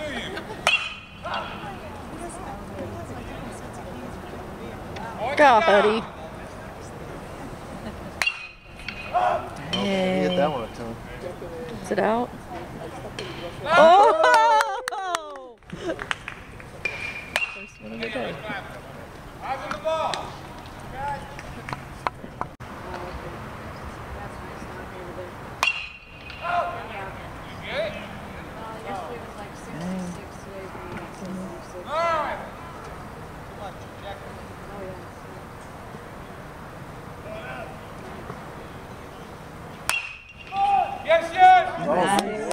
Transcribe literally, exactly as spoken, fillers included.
Go, buddy. Dang. Hit that one a ton. Is it out? Oh! First one of the day. Eyes on the ball. Yes, yes! Nice.